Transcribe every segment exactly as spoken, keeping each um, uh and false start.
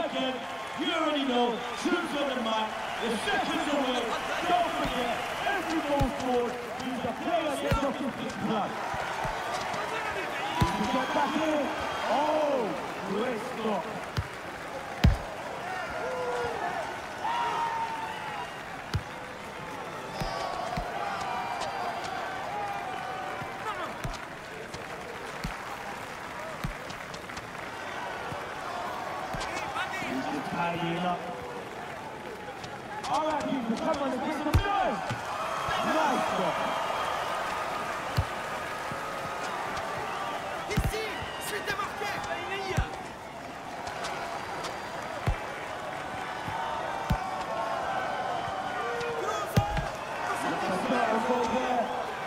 again. You already know, troops on the mat, the seconds away. Don't forget, every goal scored means the player gets off his blood. You get back in. Oh, great stop. Tidying up. All right, people, come on, get some noise. Nice stop. Ici, suis démarqué. Go there.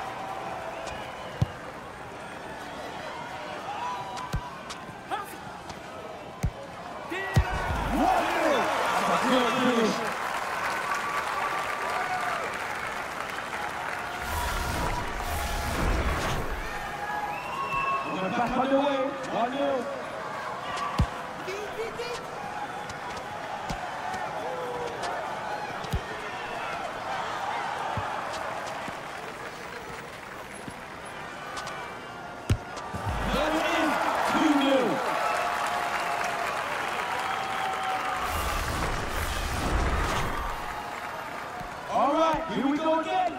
Back on the way, one nil. There it is, two nil. All right, here we go again.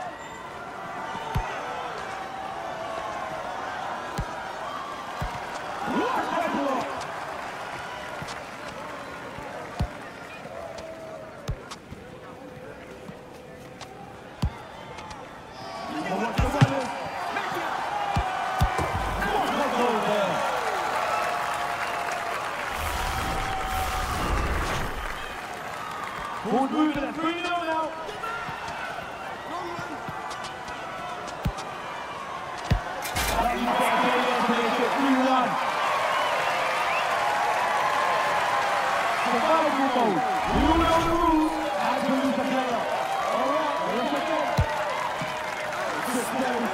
Ball moving at three nil now. That you've got to get there to make it three one. Survival mode. You all know the rules as you lose the player. Alright, let's again. Six seven.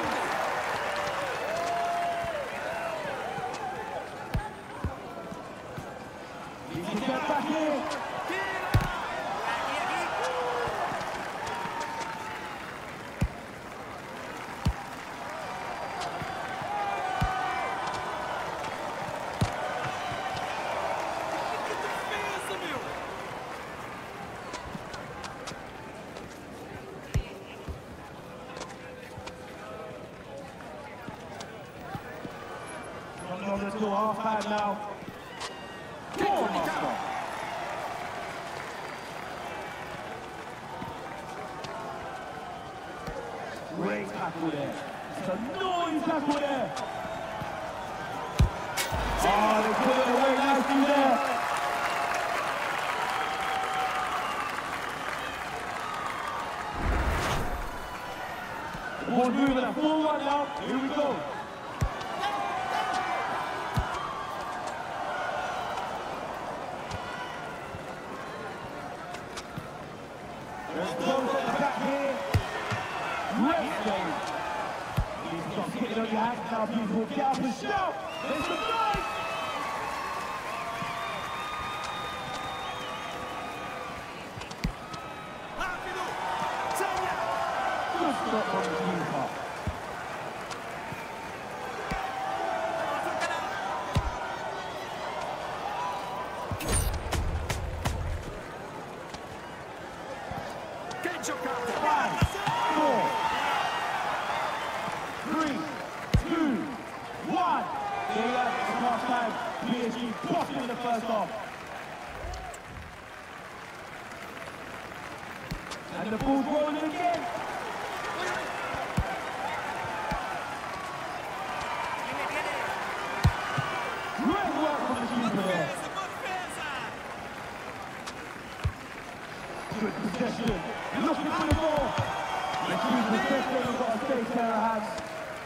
You can get back here. Let's go half time now. Go on, Master. Great tackle there. It's a noise tackle there. Oh, they put it away nicely there. The ball's moving at four one now. Here we go. There's Volta at the back here. Great game. He's got to get it on your hands now, people. Get up and shout. There's the noise. Good stop from the keeper. Five, four, three, two, one. There you have it, it's half time. P S G bossing in the first half. And the ball's rolling again. Great work from the keeper there. Good possession. Looking for the ball. The keeper's definitely got a safe pair of hands.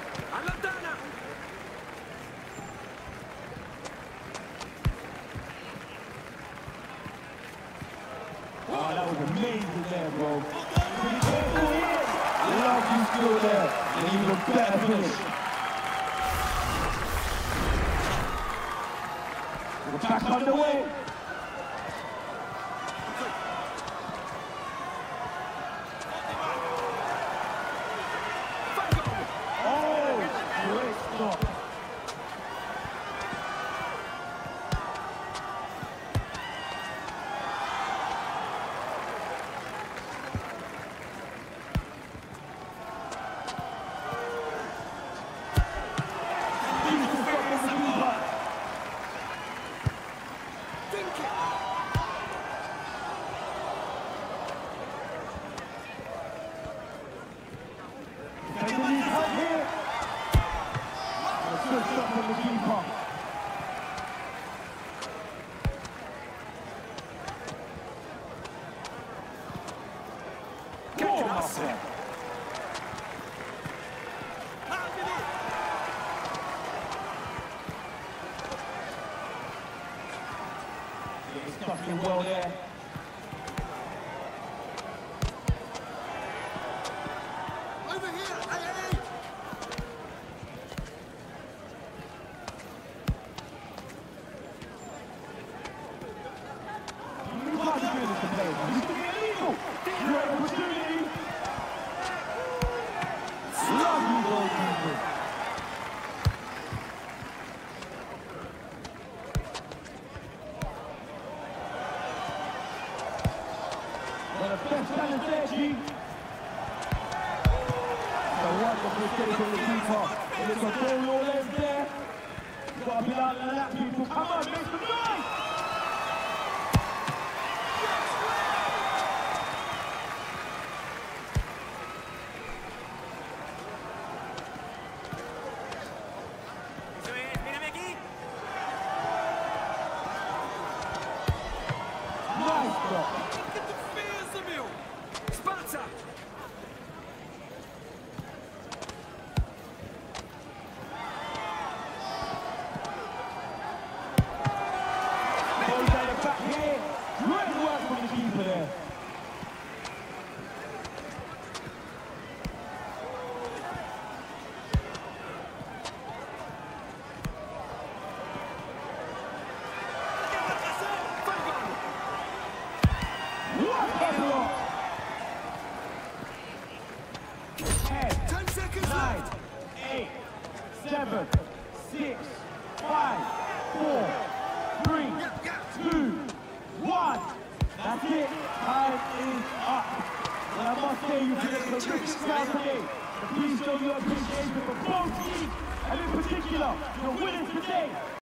Oh, that was amazing there, bro. Be careful here. Love you still there. And even better finish. We're back on the way. kick. Take the lead up here. A good shot from the keeper. Get him up there. He's stuck in well there. Over here, hey, hey. You can't do this to play. This could be illegal. Great opportunity. Lovely goalkeeper. One of the best talents there, G. A wonderful save from the keeper. It's a goal all ends there. You've got to be out of that, people. Come on, make some noise! Eso es, mírame aquí. Nice stop. Que defesa, meu. Esparta. Goes down the back here. Great work from the keeper there. What a block! Ten, Ten seconds nine, left. eight, seven, six, five, four, three, two, one. That's it. Time is up. And I must say you've been a terrific crowd today. And please show your appreciation for both teams, and in particular, the winners today.